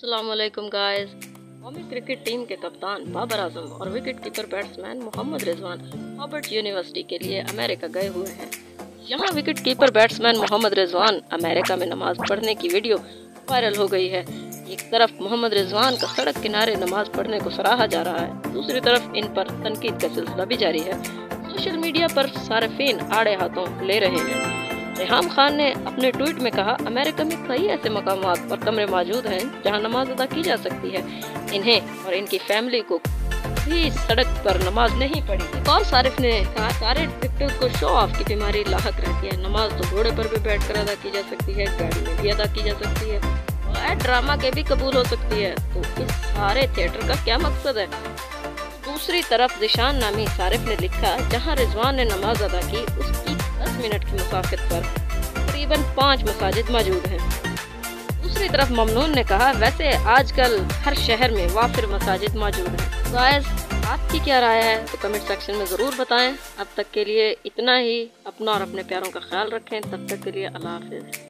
अस्सलाम वालेकुम गाइस। कौमी क्रिकेट टीम के कप्तान बाबर आजम और wicket keeper batsman Mohammad Rizwan Harvard university के लिए अमेरिका गए हुए हैं। यहाँ wicket keeper batsman Mohammad Rizwan America में नमाज पढ़ने की वीडियो वायरल हो गई है। एक तरफ मोहम्मद रिजवान का सड़क किनारे नमाज पढ़ने को सराहा जा रहा है, दूसरी तरफ इन पर तनकीद का सिलसिला भी जारी है। सोशल मीडिया पर सारिफीन आड़े हाथों ले रहे हैं। रेहाम खान ने अपने ट्वीट में कहा, अमेरिका में कई ऐसे मकामात और कमरे मौजूद हैं जहां नमाज अदा की जा सकती है। इन्हें और इनकी फैमिली को भी सड़क पर नमाज नहीं पड़ी। एक और सारिफ ने कहा, सारे क्रिकेटर्स को शो ऑफ की बीमारी लाहक रहती है। नमाज तो घोड़े पर भी बैठकर अदा की जा सकती है, गाड़ी में भी अदा की जा सकती है और ड्रामा के भी कबूल हो सकती है। तो इस सारे थिएटर का क्या मकसद है? दूसरी तरफ जिशान नामी सारिफ ने लिखा, जहाँ रिजवान ने नमाज अदा की उसकी 10 मिनट की मुसाफिर पर तकरीबन 5 मसाजिद मौजूद हैं। दूसरी तरफ ममनून ने कहा, वैसे आजकल हर शहर में वाफिर मसाजिद मौजूद हैं। गाइस, आपकी क्या राय है तो कमेंट सेक्शन में ज़रूर बताएं। अब तक के लिए इतना ही। अपना और अपने प्यारों का ख्याल रखें। तब तक के लिए अल्लाह हाफिज़।